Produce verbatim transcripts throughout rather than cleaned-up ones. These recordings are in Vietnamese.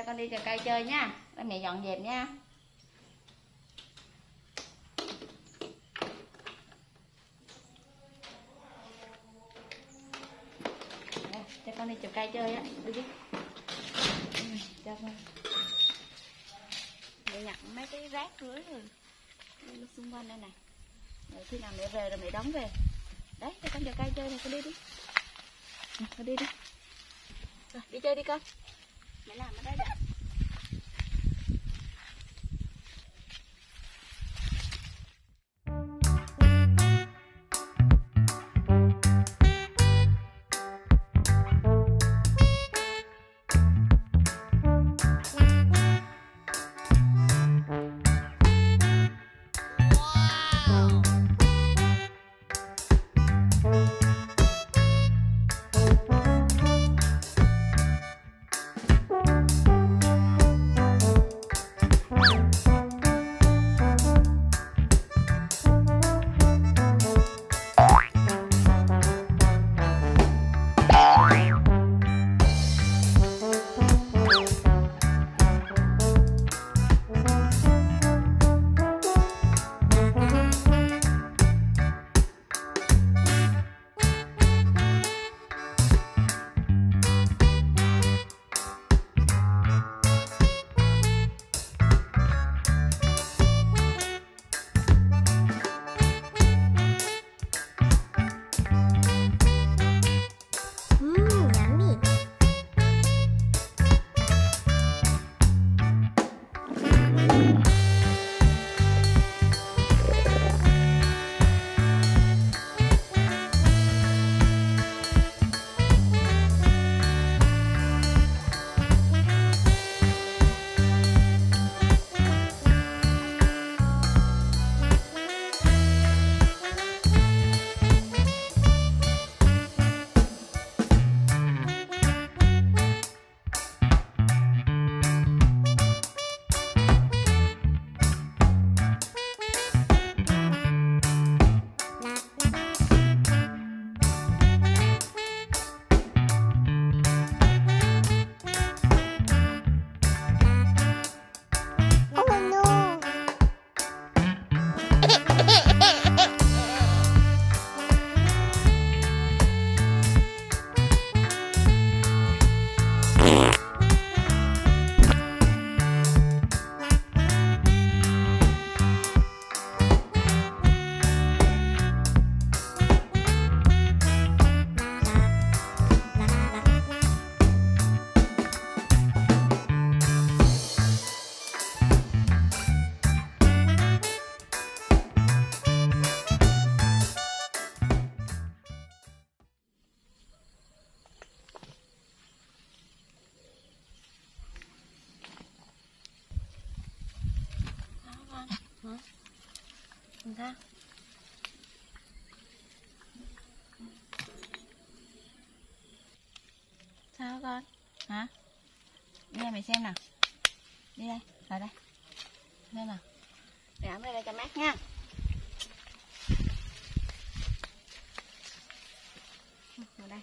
con đi chợ cây chơi nha. Để mẹ dọn dẹp nha. Đây, cho con đi chợ cây chơi á. Đi đi. Ừ, cho con. Mẹ nhặt mấy cái rác rưới rồi. Đi xung quanh đây này. Rồi khi nào mẹ về rồi mẹ đóng về. Đấy, cho con chợ cây chơi này, con đi đi. Ừ, con đi đi. Rồi, đi chơi đi con. Mẹ làm ở đây đã. Hả? Nhìn sao? Sao con? Hả? Đi đây mày xem nào. Đi đây, vào đây. Đây nào. Để ấm đây, đây cho mát nha. Vào đây.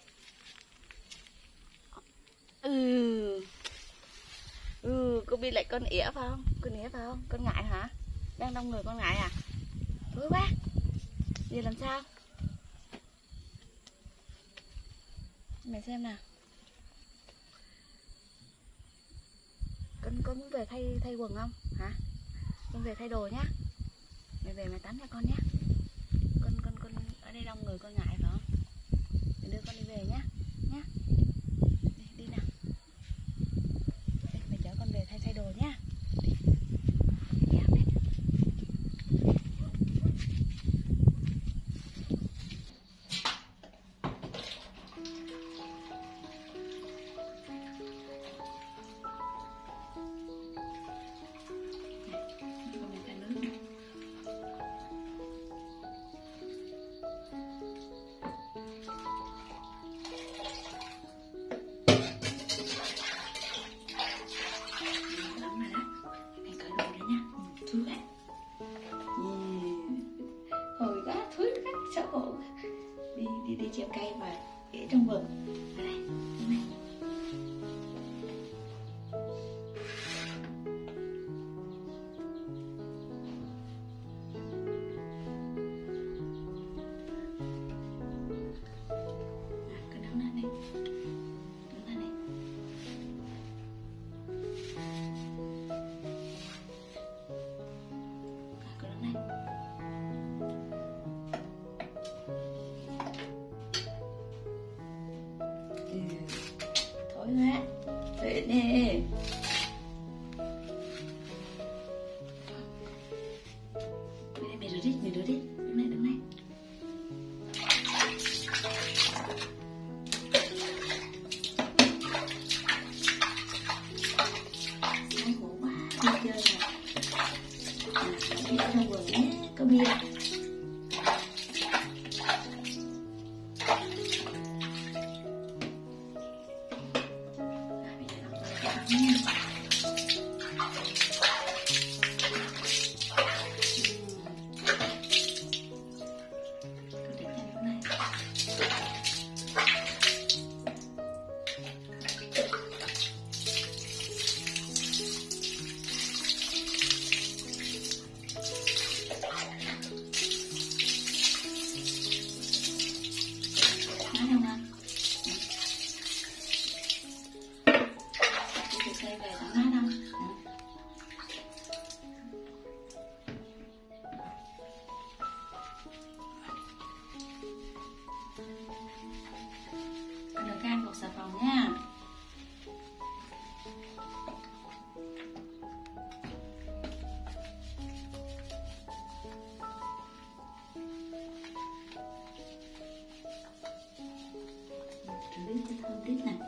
Ừ. Ừ, cô Bi lại con ỉa phải không? Con ỉa phải không? Con ngại hả? Đang đông người con ngại à? Thối quá. Giờ làm sao? Mày xem nào. Con con muốn về thay thay quần không? Hả? Con về thay đồ nhá. Mày về mày tắm cho con nhá. Con con con ở đây đông người con ngại phải không? Mày đưa con đi về nhá. Nhá. Đi, đi nào. Đây, mày chở con về thay thay đồ nhá. Đi đi treo cây và để trong vườn. Ở đây, này. rửa đi, mày rửa đi. Đứng này, đứng này. Sáng ngủ quá, đi chơi nè. Đi ở trong vườn nhé, có bia. Đừng can bột xà phòng nha. Rửa cho thơm tiếp nè.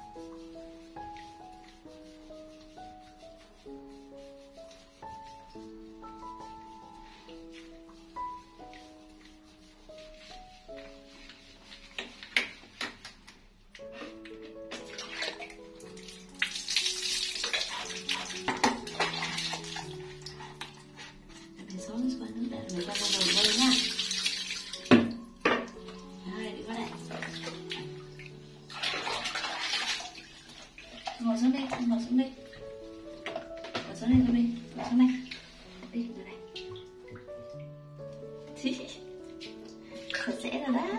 Mình cho con đầu lên nha. Rồi, đi qua đây. Ngồi xuống đi, ngồi xuống đi. Ngồi xuống đây thôi đi, ngồi xuống đây. Đi, ngồi đây. Khổ sẽ rồi đó.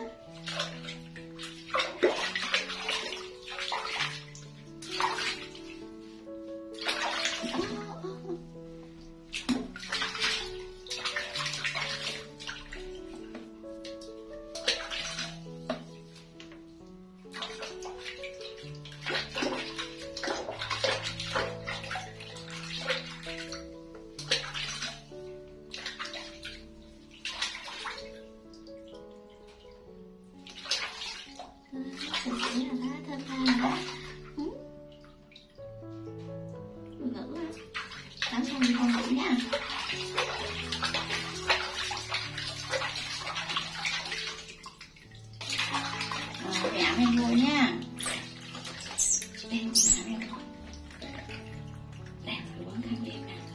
Sạch sẽ là đó, thơm tho rồi đó. Mình ngủ á. Tắm xong đi con ngủ nha. Rồi, mẹ ẩm em ngồi nha. Đây, mẹ ẩm em ngồi. Đây, tôi bón khăn cho em nè.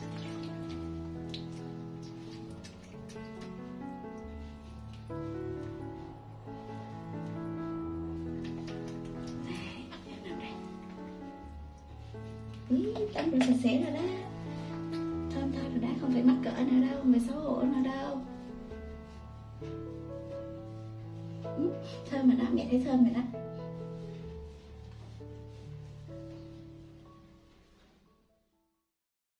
Úi, tắm rửa sạch sẽ rồi đó. Thơm tho rồi đó, không phải mắc cỡ nữa đâu, không phải xấu hổ nữa đâu. Thơm mà đó, mẹ thấy thơm rồi đó.